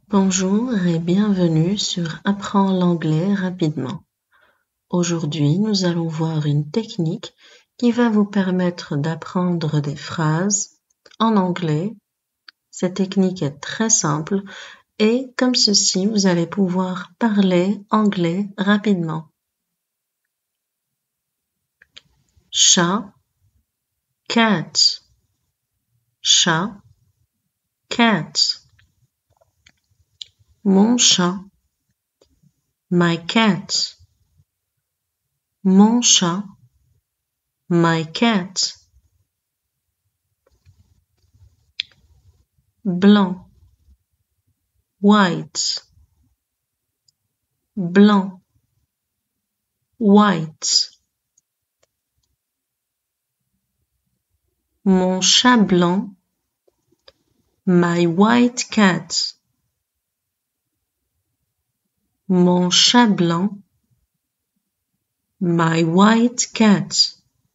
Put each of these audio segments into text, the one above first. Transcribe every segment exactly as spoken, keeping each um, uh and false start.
Bonjour et bienvenue sur Apprends l'anglais rapidement. Aujourd'hui, nous allons voir une technique qui va vous permettre d'apprendre des phrases en anglais. Cette technique est très simple et comme ceci, vous allez pouvoir parler anglais rapidement. Chat, cat. Chat, cat. Mon chat, my cat. Mon chat, my cat. Blanc, white. Blanc, white. Mon chat blanc, my white cat. Mon chat blanc, my white cat.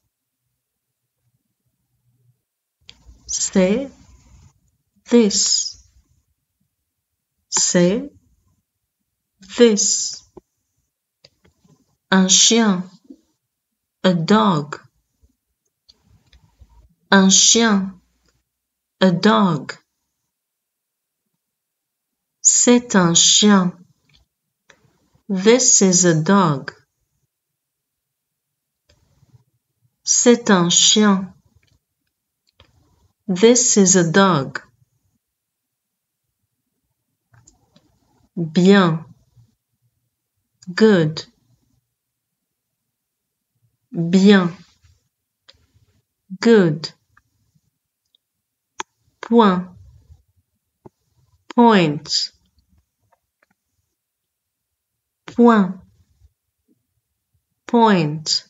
C'est this. C'est this. Un chien, a dog. Un chien, a dog. C'est un chien. This is a dog. C'est un chien. This is a dog. Bien. Good. Bien. Good. Point. Point. Point. Point.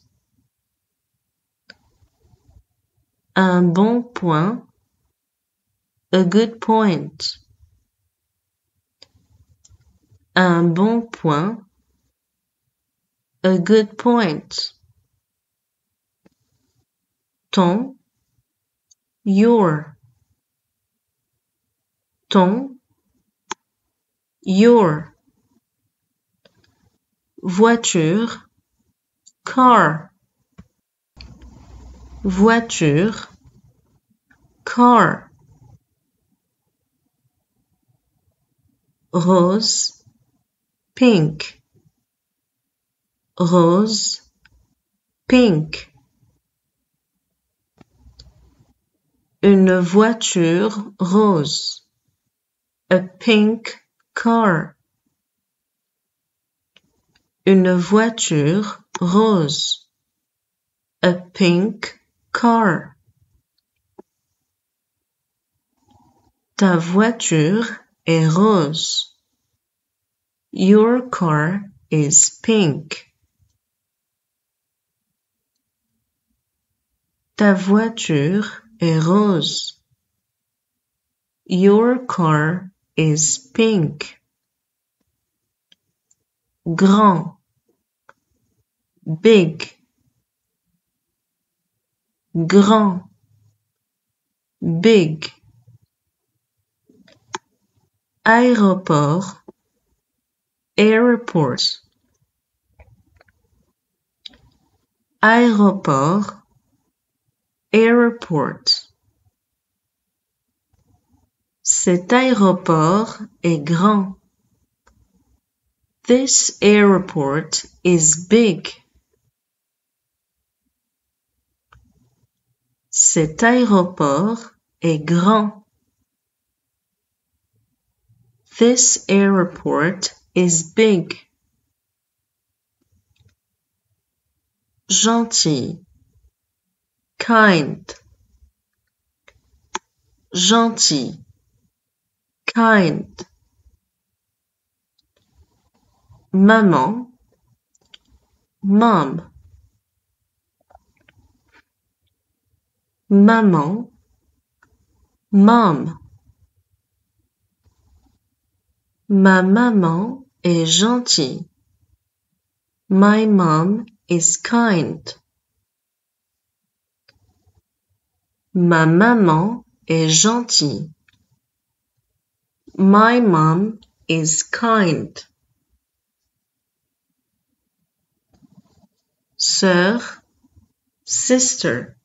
Un bon point. A good point. Un bon point. A good point. Ton. Your. Ton. Your. Voiture. Car. Voiture. Car. Rose. Pink. Rose. Pink. Une voiture rose. A pink car. Une voiture rose. A pink car. Ta voiture est rose. Your car is pink. Ta voiture est rose. Your car is pink. Grand. Big. Grand. Big. Aéroport. Airport. Aéroport. Airport. Cet aéroport est grand. This airport is big. Cet aéroport est grand. This airport is big. Gentil. Kind. Gentil. Kind. Maman. Mom. Maman. Mom. Ma maman est gentille. My mom is kind. Ma maman est gentille. My mom is kind. Sœur, sister.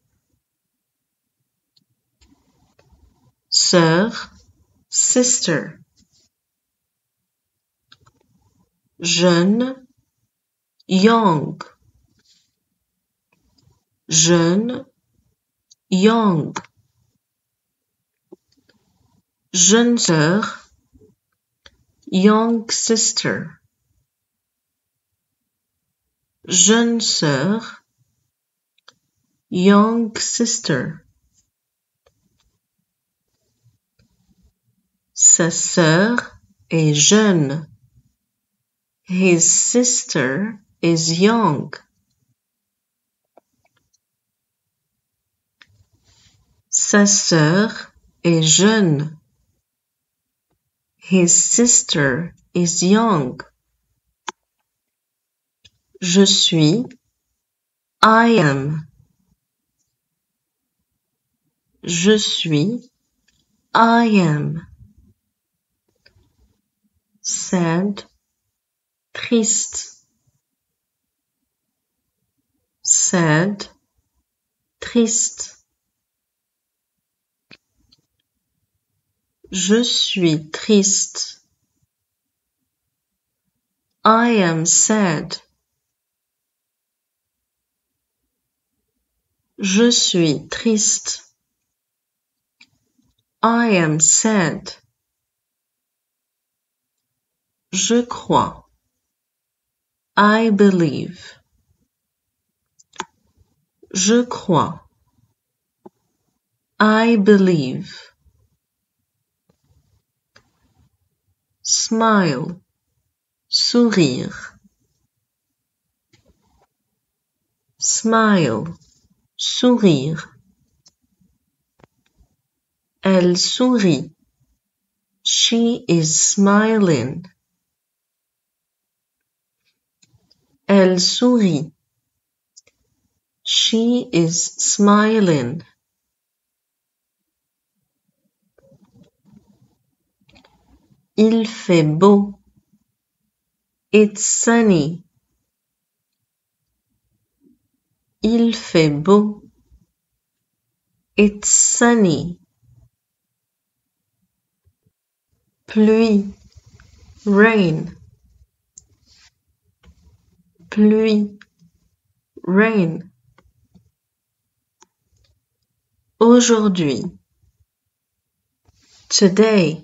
Sœur, sister. Jeune, young. Jeune, young. Jeune sœur, young sister. Jeune sœur, young sister. Sa sœur est jeune. His sister is young. Sa sœur est jeune. His sister is young. Je suis, I am. Je suis, I am. Sad, triste. Sad, triste. Je suis triste. I am sad. Je suis triste. I am sad. Je crois. I believe. Je crois. I believe. Smile. Sourire. Smile. Sourire. Elle sourit. She is smiling. Elle sourit. She is smiling. Il fait beau. It's sunny. Il fait beau. It's sunny. Pluie. Rain. Pluie. Rain. Aujourd'hui. Today.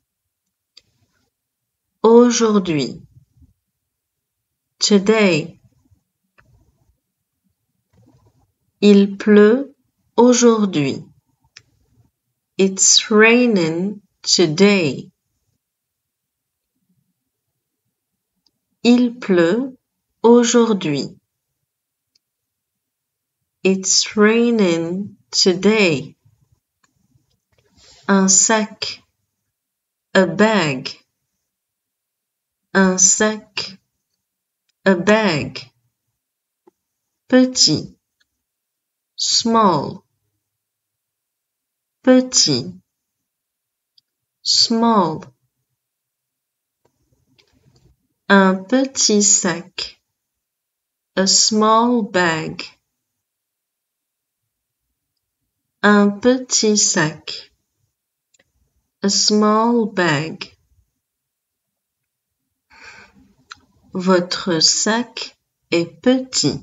Aujourd'hui. Today. Il pleut aujourd'hui. It's raining today. Il pleut aujourd'hui. It's raining today. Un sac. A bag. Un sac. A bag. Petit. Small. Petit. Small. Un petit sac. A small bag. Un petit sac. A small bag. Votre sac est petit.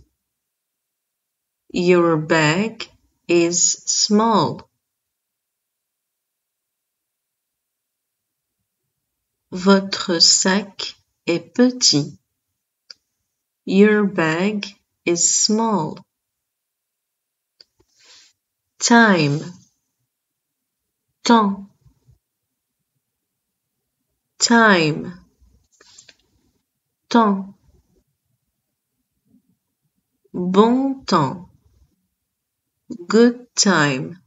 Your bag is small. Votre sac est petit. Your bag is small. Time. Temps. Time. Temps. Bon temps. Good time.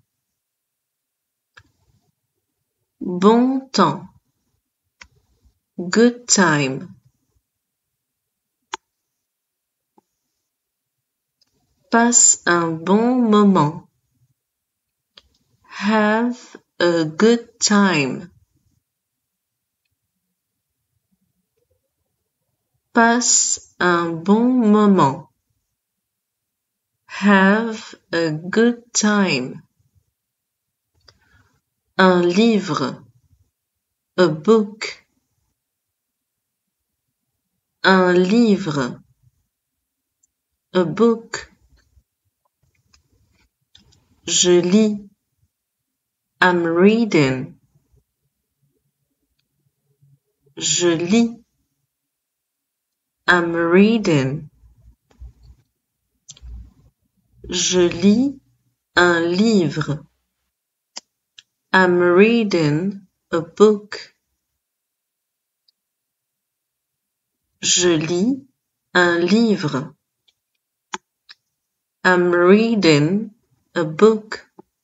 Bon temps. Good time. Passe un bon moment. Have a good time. Passe un bon moment. Have a good time. Un livre. A book. Un livre. A book. Je lis. I'm reading. Je lis. I'm reading. Je lis un livre. I'm reading a book. Je lis un livre. I'm reading a book.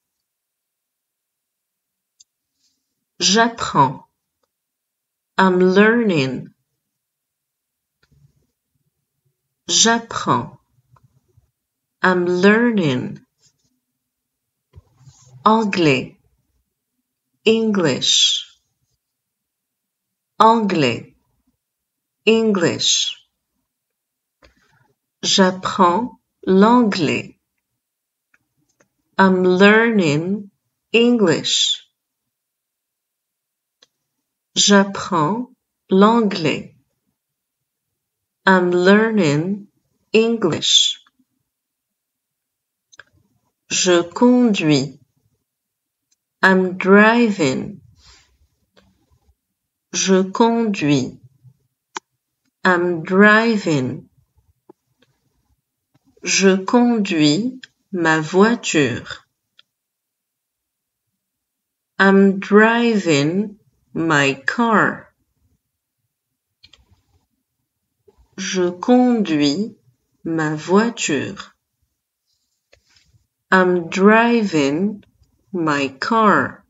J'apprends. I'm learning. J'apprends. I'm learning. Anglais. English. Anglais. English. J'apprends l'anglais. I'm learning English. J'apprends l'anglais. I'm learning English. Je conduis. I'm driving. Je conduis. I'm driving. Je conduis ma voiture. I'm driving my car. Je conduis ma voiture. I'm driving my car.